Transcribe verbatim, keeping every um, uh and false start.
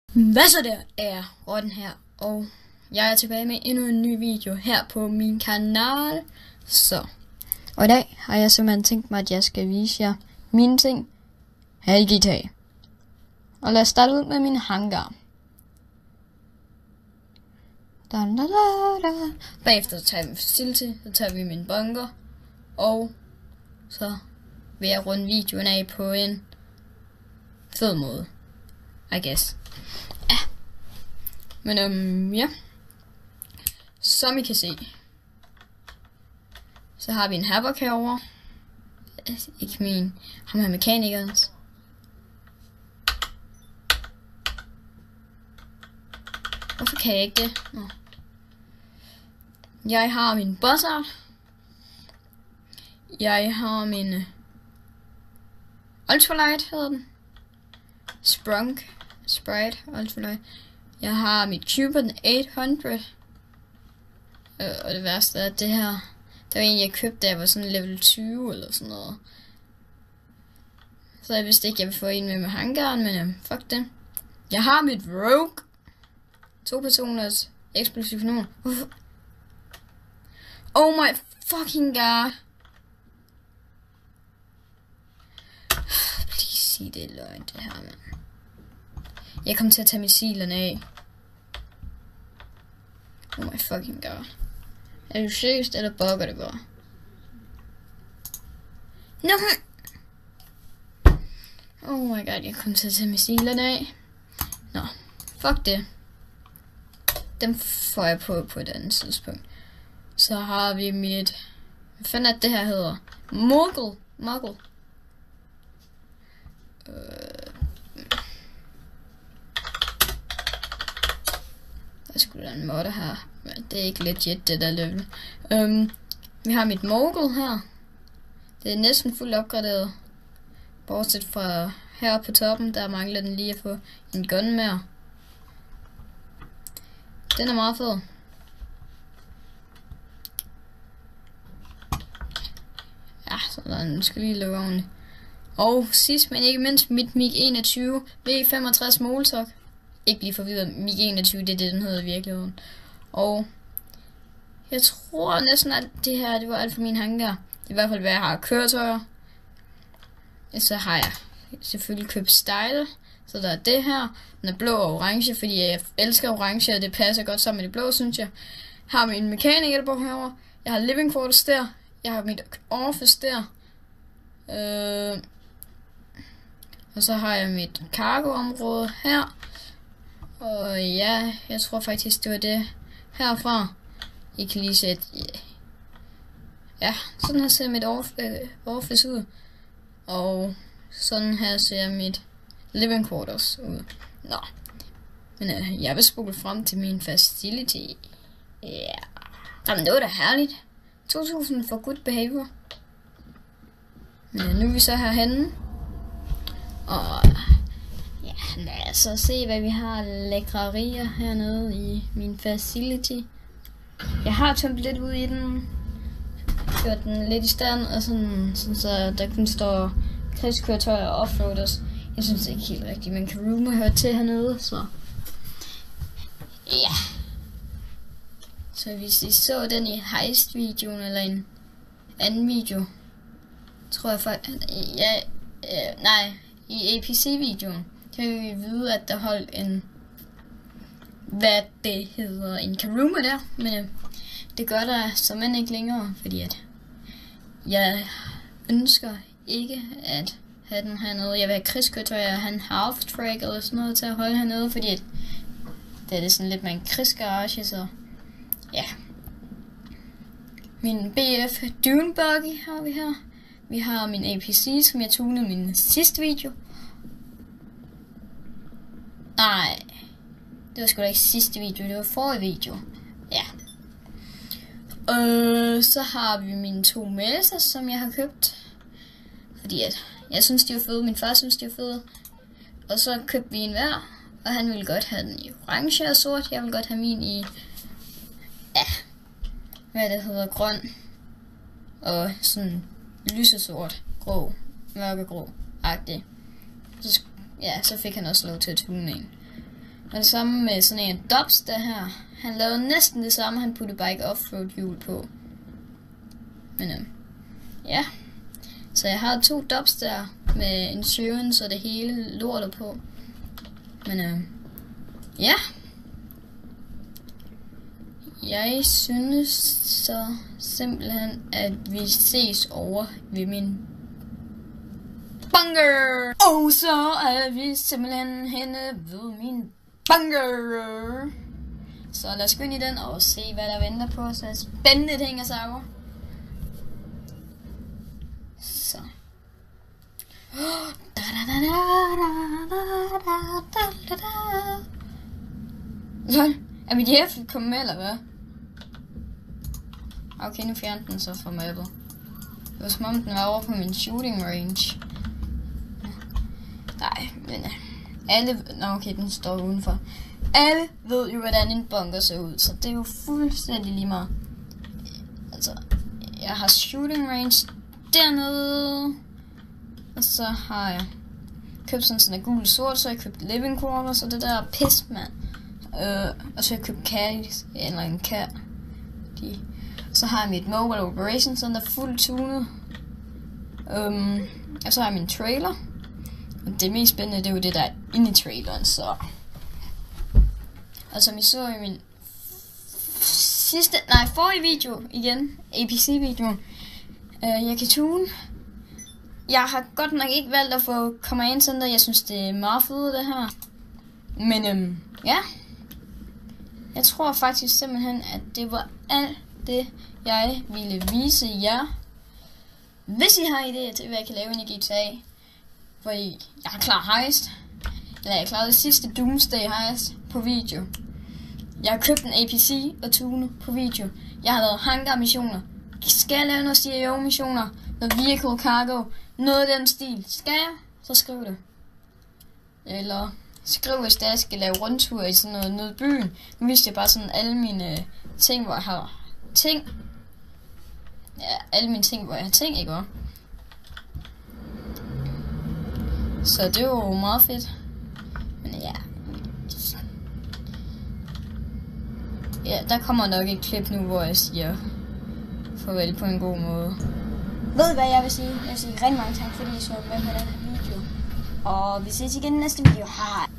Hvad så der? Det er Rotten her, og jeg er tilbage med endnu en ny video her på min kanal. Så, og i dag har jeg simpelthen tænkt mig, at jeg skal vise jer mine ting her i G T A. Og lad os starte ud med min hangar. Da, da, da, da. Bagefter tager vi facility, så tager vi min bunker, og så vil jeg runde videoen af på en fed måde, I guess. Ja. Men øhm, ja. Som I kan se, så har vi en Havoc herovre. Ikke min, ham her mekanikerens. Hvorfor kan jeg ikke det? Nå. Jeg har min Buzzard. Jeg har min uh, Ultralight hedder den. Sprunk. Sprite. Ultralight. Jeg har mit Cuber, den otte hundrede. Øh, og det værste er, at det her, det var en jeg købte, da jeg var sådan level tyve eller sådan noget. Så jeg vidste ikke, jeg ville få en med med hangaren, men um, fuck det. Jeg har mit Rogue. To personers eksplosiv kanon. Oh my fucking god. Please sig det er løgn, det her, mand. Jeg kom til at tage missilerne af. Oh my fucking god. Er du seriøst, eller bugger det bare? No. Oh my god, jeg kom til at tage missilerne af. Nå, fuck det. Dem får jeg på på et andet tidspunkt. Så har vi mit... Hvad fanden er det her hedder? Muggle. Muggle. Øh... Der skulle der en modder her. Men det er ikke legit, det der level. Um, vi har mit Mogul her. Det er næsten fuldt opgraderet. Bortset fra her på toppen, der mangler den lige at få en gun mere. Den er meget fed. Ja, så den skal lige lukke ordentligt. Og sidst, men ikke mindst, mit MiG enogtyve V femogtres Molotov. Ikke blive forvirret, MiG enogtyve, det er det, den hedder i virkeligheden. Og jeg tror næsten, at det her, det var alt for min hangar. I hvert fald, hvad jeg har køretøjer. Så har jeg selvfølgelig købt style. Så der er det her. Den er blå og orange, fordi jeg elsker orange, og det passer godt sammen med det blå, synes jeg. Jeg har min mekaniker på herovre. Jeg har living quarters der. Jeg har mit office der. Øh, og så har jeg mit cargo-område her. Og ja, jeg tror faktisk, det var det herfra. I kan lige sætte... Ja, sådan her ser mit office ud. Og sådan her ser mit living quarters ud. Nå. Men øh, jeg vil spole frem til min facility. Ja. Yeah. Jamen, det var da herligt. to tusind for good behavior. Men øh, nu er vi så herhenne. Og ja, lad os så se, hvad vi har lækrerier hernede i min facility. Jeg har tømt lidt ud i den. Gjort den lidt i stand, og sådan, sådan så der kun står krigskøretøjer og offroaders. Jeg synes ikke helt rigtigt, man kan roome høre til hernede, så ja. Så hvis I så den i heist-videoen, eller en anden video, tror jeg faktisk, ja, øh, nej, i A P C-videoen, kan vi vide, at der holdt en, hvad det hedder, en Karuma der, men øh, det gør der såmænd ikke længere, fordi at jeg ønsker ikke at have den hernede. Jeg vil have krigskøretøjer og have en half-track eller sådan noget til at holde hernede, fordi at det er det sådan lidt med en krigsgarage, så ja. Min B F Dune Buggy har vi her. Vi har min A P C, som jeg tunede i min sidste video. Nej, det var sgu da ikke sidste video, det var forrige video. Ja. Øh, så har vi mine to Mesas, som jeg har købt. Fordi at jeg synes, de var fede. Min far synes, de var fede. Og så købte vi en hver. Og han ville godt have den i orange og sort. Jeg vil godt have min i, ja, hvad det hedder, grøn. Og sådan lysesort, grå, mørkegrå-agtig. Så, ja, så fik han også lov til at tune en. Og det samme med sådan en Dubster her. Han lavede næsten det samme, han puttede bare ikke offroad hjul på. Men øhm, ja. Så jeg har to Dubster med insurance og det hele lortet på. Men øhm, ja. Jeg synes så simpelthen, at vi ses over ved min bunker. Og så er vi simpelthen henne ved min bunker. Så lad os gå ind i den og se, hvad der venter på os af spændende ting og sager. Så. Lol, er mit hjerte kommet med, eller hvad? Okay, nu fjerner den så fra mappet. Det var som om den var over på min shooting range. Nej, men alle... Nå, okay, den står udenfor. Alle ved jo, hvordan en bunker ser ud, så det er jo fuldstændig lige meget. Altså, jeg har shooting range dernede. Og så har jeg købt sådan sådan en gul sort, så har jeg købt living quarters og det der pis, mand. Øh, og så har jeg købt cat, eller en cat. De. Så har jeg mit mobile operation center fuldt tunet. Um, og så har jeg min trailer. Og det mest spændende, det er jo det der er inde i traileren, så. Og som I så i min sidste, nej, forrige video igen, A P C-videoen, uh, jeg kan tune. Jeg har godt nok ikke valgt at få Command Center, jeg synes det er meget fedt det her. Men øhm, ja, jeg tror faktisk simpelthen, at det var alt det, jeg ville vise jer. Hvis I har idéer til, hvad jeg kan lave i G T A, hvor I, jeg har klaret heist, eller jeg har klaret det sidste Doomsday heist på video. Jeg har købt en A P C og tunet på video. Jeg har lavet hangar missioner. Skal jeg lave noget C I O missioner? Noget vehicle cargo? Noget af den stil. Skal jeg? Så skriv det. Eller skriv, hvis jeg skal lave rundtur i sådan noget nede i byen. Nu viste jeg bare sådan alle mine ting, hvor jeg har ting. Ja, alle mine ting, hvor jeg har ting, ikke også? Så det er jo meget fedt. Men ja. Ja, der kommer nok et klip nu, hvor jeg siger farvel på en god måde. Ved I hvad jeg vil sige? Jeg vil sige rigtig mange tak, fordi I så med på den her video. Og vi ses igen i næste video. Hej.